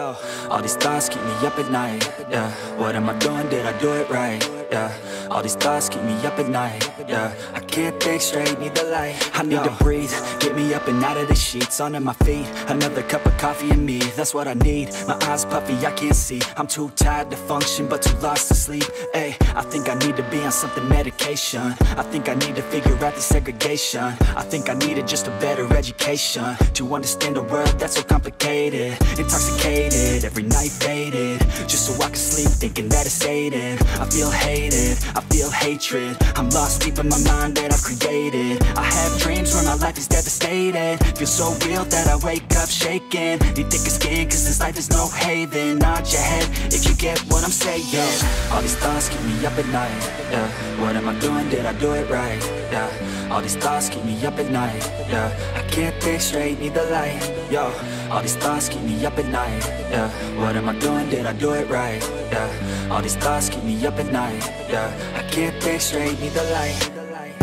Yo, all these thoughts keep me up at night. Yeah, what am I doing? Did I do it right? Yeah, all these thoughts keep me up at night. Yeah, I can't think straight, need the light. I need to breathe, get me up and out of the sheets, onto my feet. Another cup of coffee and me, that's what I need. My eyes puffy, I can't see. I'm too tired to function, but too lost to sleep. Ay, I think I need to be on something medication. I think I need to figure out the segregation. I think I needed just a better education to understand a world that's so complicated. Intoxicated, every night faded, just so I can sleep thinking that it's Satan. I feel hated, I feel hatred. I'm lost deep in my mind that I've created. I have dreams where my life is devastated. Feel so real that I wake up shaking. Need thicker skin cause this life is no haven. Nod your head if you get what I'm saying. All these thoughts keep me up at night. Yeah, what am I doing? Did I do it right? Yeah, all these thoughts keep me up at night. Yeah, I can't think straight, need the light. Yo, all these thoughts keep me up at night. Yeah, what am I doing? Did I do it right? Yeah, all these thoughts keep me up at night. Yeah, I can't think straight, need the light.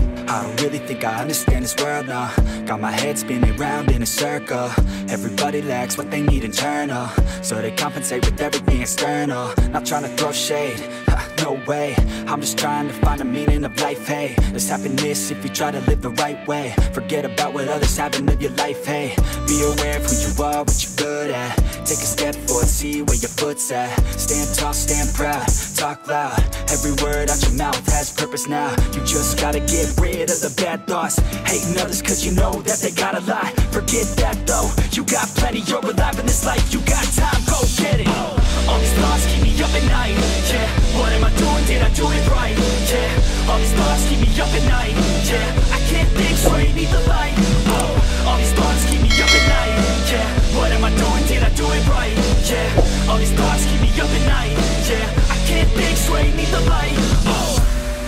I don't really think I understand this world now. Got my head spinning round in a circle. Everybody lacks what they need internal, so they compensate with everything external. Not trying to throw shade, no way. I'm just trying to find the meaning of life, hey. There's happiness if you try to live the right way. Forget about what others have and live your life, hey. Be aware of who you are, what you're good at. Take a step forward, see where your foot's at. Stand tall, stand proud, talk loud. Every word out your mouth has purpose now. You just gotta get rid of the bad thoughts. Hating others cause you know that they got a lot. Forget that though, you got plenty, you're alive in this life. You got time, go get it. All these thoughts keep me up at night. Yeah, what am I doing? Did I do it right? Yeah, all these thoughts keep me up at night. Yeah, I can't think straight, need the light. Oh, all these thoughts keep me up at night. Yeah, what am I doing? Did I do it right? Yeah, all these thoughts keep me up at night. Yeah, I can't think straight, need the light. Oh.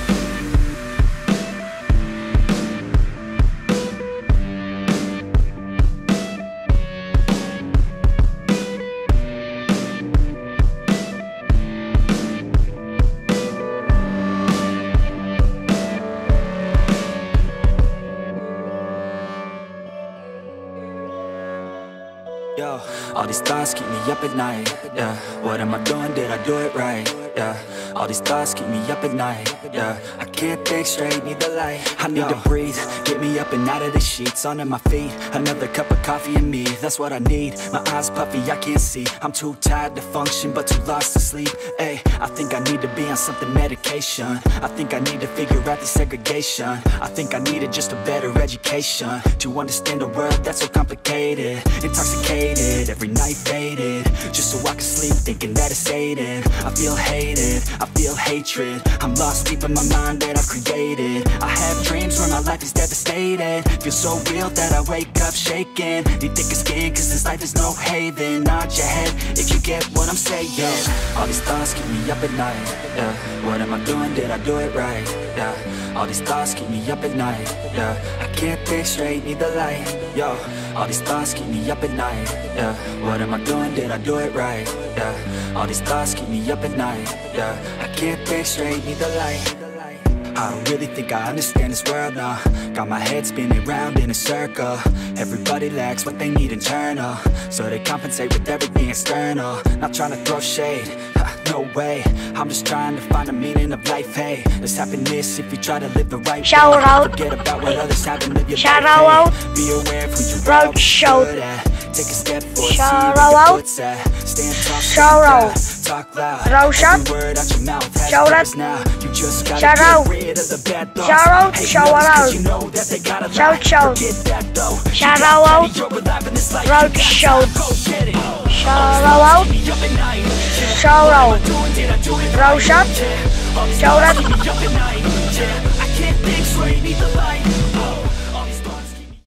Yo, all these thoughts keep me up at night. Yeah, what am I doing? Did I do it right? Yeah, all these thoughts keep me up at night. Yeah, I can't think straight, need the light. I need to breathe, get me up and out of the sheets, onto my feet. Another cup of coffee and me, that's what I need. My eyes puffy, I can't see. I'm too tired to function, but too lost to sleep. Ay, I think I need to be on something medication. I think I need to figure out the segregation. I think I needed just a better education to understand a world that's so complicated. Intoxicated, every night faded, just so I can sleep thinking that it's Satan. I feel hated, I feel hatred. I'm lost deep in my mind that I've created. I have dreams where my life is devastated. Feel so real that I wake up shaking. Need thicker skin cause this life is no haven. Nod your head if you get what I'm saying. All these thoughts keep me up at night. Yeah, what am I doing? Did I do it right? Yeah, all these thoughts keep me up at night. Yeah, I can't think straight, need the light. Yo, all these thoughts keep me up at night. Yeah, what am I doing? Did I do it right? Yeah, all these thoughts keep me up at night. Yeah, I can't think straight, need the light. I don't really think I understand this world now. Got my head spinning round in a circle. Everybody lacks what they need internal, so they compensate with everything external. Not trying to throw shade, no way. I'm just trying to find the meaning of life, hey. There's happiness if you try to live the right way. Shout out. Forget about what others have and live your Shout life, out. hey. Be aware of who you Road are, what show. you're good at. Take a step forward, Shout see where your out. foot's at. Stand tall, Shout out. talk loud. Road show. Every word out your mouth has Shout purpose out. now. You just gotta Shout get out. rid of the bad thoughts. Shout out. Hate Shout others 'cause out. you know that they got a Shout lot. out. Forget that though. Shout You got out. plenty, you're alive in this life. You Road got show. time, go get it. Shout out. Keep me up at night. Yeah. Shout What am I out. doing? Did I do it Road right? show. Yeah. All these Shout thoughts out. keep me up at night. Yeah. I can't think straight, need the light.